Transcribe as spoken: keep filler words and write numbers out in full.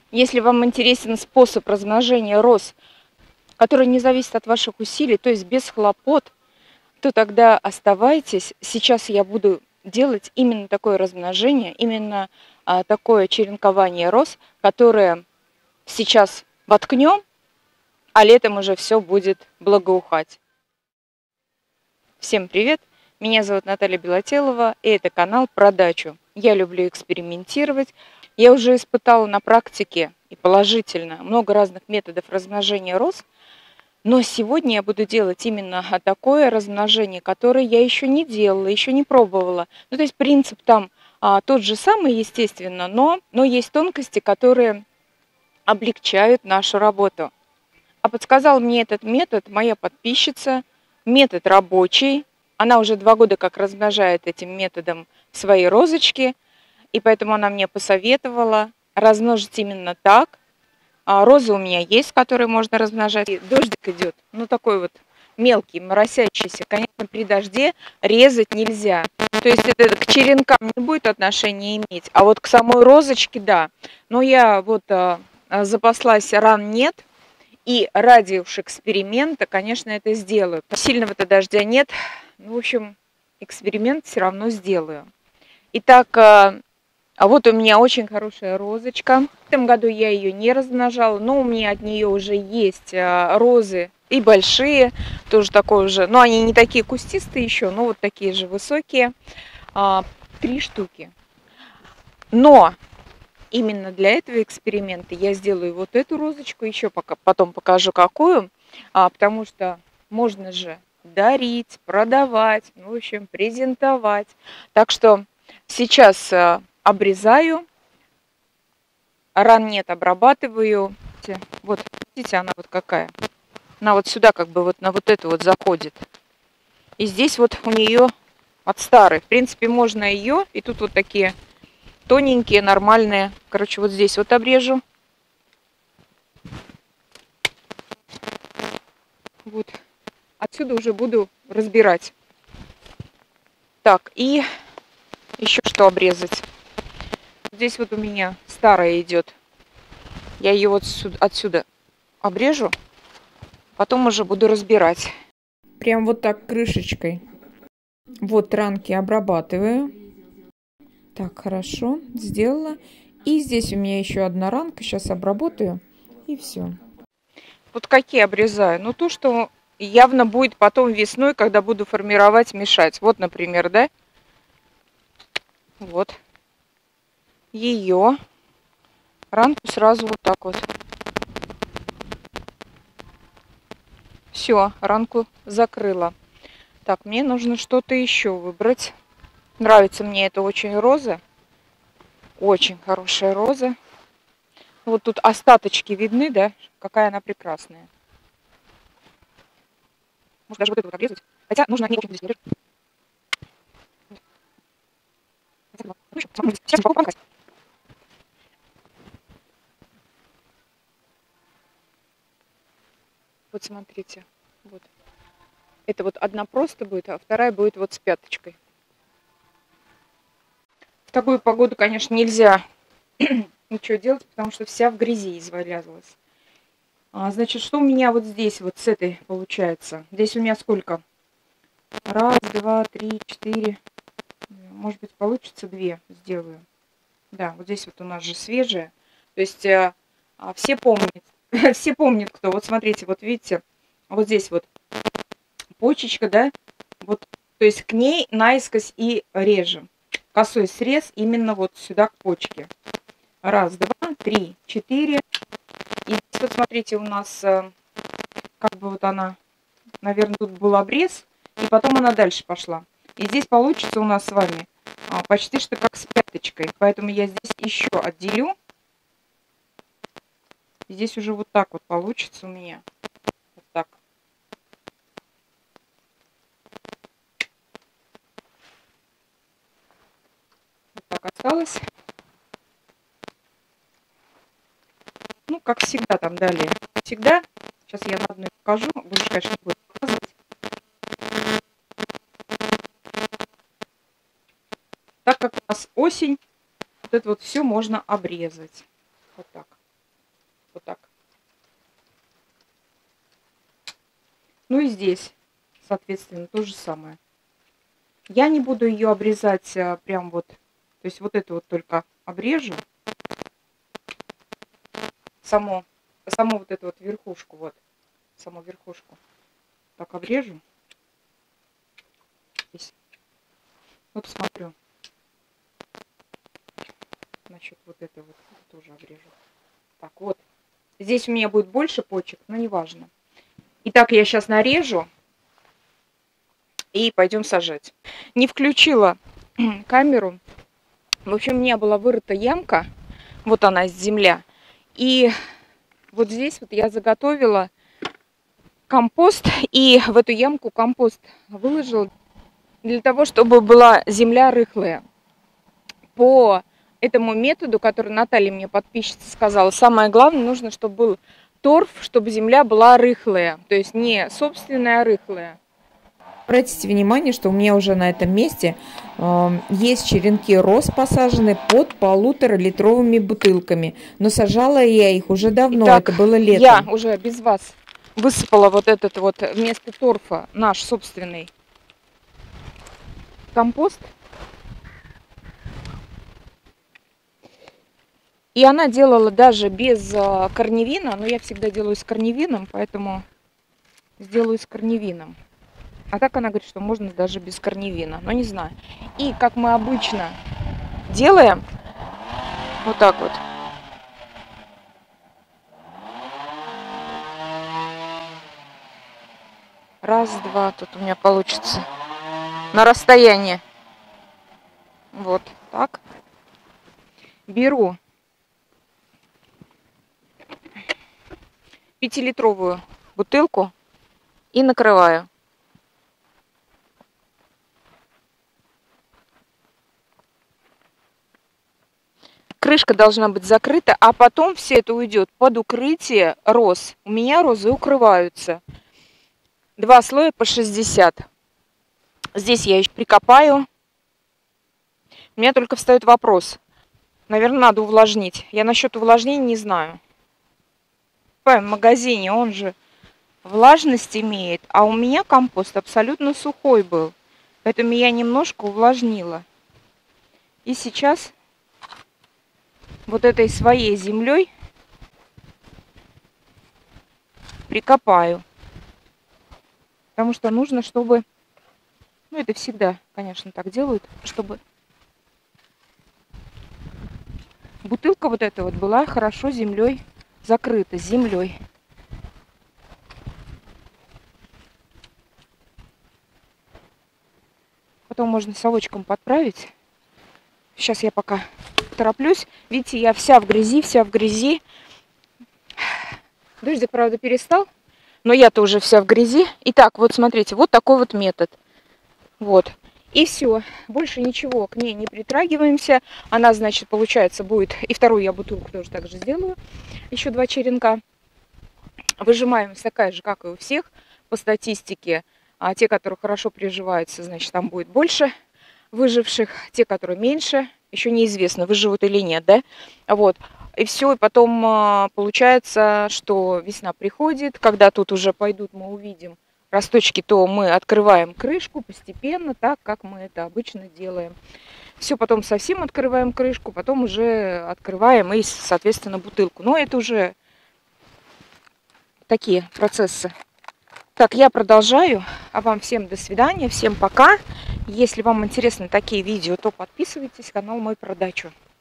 Если вам интересен способ размножения роз, который не зависит от ваших усилий, то есть без хлопот, то тогда оставайтесь. Сейчас я буду делать именно такое размножение, именно а, такое черенкование роз, которое сейчас воткнем, а летом уже все будет благоухать. Всем привет! Меня зовут Наталья Белотелова, и это канал про дачу. Я люблю экспериментировать. Я уже испытала на практике и положительно много разных методов размножения роз, но сегодня я буду делать именно такое размножение, которое я еще не делала, еще не пробовала. Ну, то есть принцип там а, тот же самый, естественно, но, но есть тонкости, которые облегчают нашу работу. А подсказал мне этот метод моя подписчица, метод рабочий. Она уже два года как размножает этим методом свои розочки, и поэтому она мне посоветовала размножить именно так. А розы у меня есть, которые можно размножать. И дождик идет, ну такой вот мелкий, моросящийся. Конечно, при дожде резать нельзя. То есть это к черенкам не будет отношения иметь, а вот к самой розочке, да. Но я вот а, запаслась, ран нет. И ради уж эксперимента, конечно, это сделаю. Сильного-то дождя нет. В общем, эксперимент все равно сделаю. Итак, а вот у меня очень хорошая розочка. В этом году я ее не размножала, но у меня от нее уже есть розы и большие, тоже такой же. Но они не такие кустистые еще, но вот такие же высокие. Три штуки. Но именно для этого эксперимента я сделаю вот эту розочку, еще пока, потом покажу какую, а, потому что можно же дарить, продавать, ну, в общем, презентовать. Так что сейчас а, обрезаю, ран нет, обрабатываю. Вот, видите, она вот какая. Она вот сюда как бы вот на вот эту вот заходит. И здесь вот у нее от старой. В принципе, можно ее, и тут вот такие тоненькие, нормальные. Короче, вот здесь вот обрежу. Вот. Отсюда уже буду разбирать. Так, и еще что обрезать. Здесь вот у меня старая идет. Я ее вот отсюда обрежу. Потом уже буду разбирать. Прям вот так крышечкой. Вот ранки обрабатываю. Так, хорошо, сделала. И здесь у меня еще одна ранка. Сейчас обработаю. И все. Вот какие обрезаю? Ну, то, что явно будет потом весной, когда буду формировать, мешать. Вот, например, да? Вот. Ее. Ранку сразу вот так вот. Все, ранку закрыла. Так, мне нужно что-то еще выбрать. Нравится мне это очень роза. Очень хорошая роза. Вот тут остаточки видны, да? Какая она прекрасная. Может даже вот эту вот обрезать. Хотя нужно не очень здесь. Сейчас попробую помогать. Вот смотрите. Вот. Это вот одна просто будет, а вторая будет вот с пяточкой. В такую погоду, конечно, нельзя ничего делать, потому что вся в грязи извалялась. А, значит, что у меня вот здесь, вот с этой получается? Здесь у меня сколько? Раз, два, три, четыре. Может быть, получится две сделаю. Да, вот здесь вот у нас же свежая. То есть а, все помнят, все помнят, кто. Вот смотрите, вот видите, вот здесь вот почечка, да? Вот, то есть к ней наискось и режем. Косой срез именно вот сюда к почке. Раз, два, три, четыре. И здесь вот смотрите, у нас как бы вот она, наверное, тут был обрез, и потом она дальше пошла. И здесь получится у нас с вами почти что как с пяточкой. Поэтому я здесь еще отделю. Здесь уже вот так вот получится у меня. Вот так. Вот так осталось. Ну, как всегда там далее. Всегда. Сейчас я на одной покажу. Больше, конечно, не буду показывать. Так как у нас осень, вот это вот все можно обрезать. Вот так. Ну и здесь, соответственно, то же самое. Я не буду ее обрезать прям вот, то есть вот это вот только обрежу. Само, саму вот эту вот верхушку, вот, саму верхушку. Так обрежу. Здесь. Вот смотрю. Значит, вот это вот тоже обрежу. Так, вот. Здесь у меня будет больше почек, но неважно. Итак, я сейчас нарежу. И пойдем сажать. Не включила камеру. В общем, у меня была вырыта ямка. Вот она, земля. И вот здесь вот я заготовила компост. И в эту ямку компост выложила для того, чтобы была земля рыхлая. По этому методу, который Наталья мне, подписчица, сказала, самое главное, нужно, чтобы был торф, чтобы земля была рыхлая. То есть не собственная, а рыхлая. Обратите внимание, что у меня уже на этом месте э, есть черенки роз, посажены под полуторалитровыми бутылками. Но сажала я их уже давно, Итак, это было летом. Я уже без вас высыпала вот этот вот вместо торфа наш собственный компост. И она делала даже без корневина, но я всегда делаю с корневином, поэтому сделаю с корневином. А так она говорит, что можно даже без корневина, но не знаю. И как мы обычно делаем, вот так вот. Раз, два, тут у меня получится на расстоянии. Вот так. Беру пятилитровую бутылку и накрываю. Крышка должна быть закрыта, а потом все это уйдет под укрытие роз. У меня розы укрываются. Два слоя по шестьдесят. Здесь я еще прикопаю. У меня только встает вопрос. Наверное, надо увлажнить. Я насчет увлажнения не знаю. В магазине он же влажность имеет, а у меня компост абсолютно сухой был. Поэтому я немножко увлажнила. И сейчас вот этой своей землей прикопаю. Потому что нужно, чтобы... Ну, это всегда, конечно, так делают, чтобы бутылка вот эта вот была хорошо землей закрыта, землей. Потом можно совочком подправить. Сейчас я пока тороплюсь. Видите, я вся в грязи, вся в грязи. Дождик, правда, перестал, но я-то уже вся в грязи. Итак, вот смотрите, вот такой вот метод. Вот. И все. Больше ничего к ней не притрагиваемся. Она, значит, получается, будет... И вторую я бутылку тоже так же сделаю. Еще два черенка. Выжимаемость такая же, как и у всех по статистике. А те, которые хорошо приживаются, значит, там будет больше выживших. Те, которые меньше, еще неизвестно, выживут или нет, да? Вот. И все, и потом получается, что весна приходит. Когда тут уже пойдут, мы увидим росточки, то мы открываем крышку постепенно, так, как мы это обычно делаем. Все, потом совсем открываем крышку, потом уже открываем и, соответственно, бутылку. Но это уже такие процессы. Так, я продолжаю. А вам всем до свидания, всем пока. Если вам интересны такие видео, то подписывайтесь, канал мой про дачу.